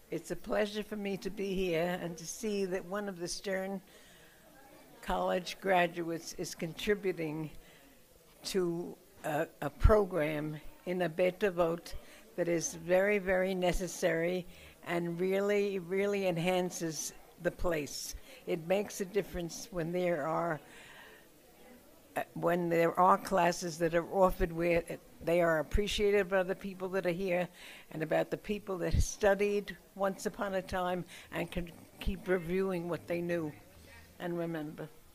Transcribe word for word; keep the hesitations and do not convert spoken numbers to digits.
It's a pleasure for me to be here and to see that one of the Stern College graduates is contributing to a, a program in a better vote that is very, very necessary and really, really enhances the place. It makes a difference when there are uh, when there are classes that are offered where uh, they are appreciated by the people that are here and about the people that studied once upon a time and can keep reviewing what they knew and remember.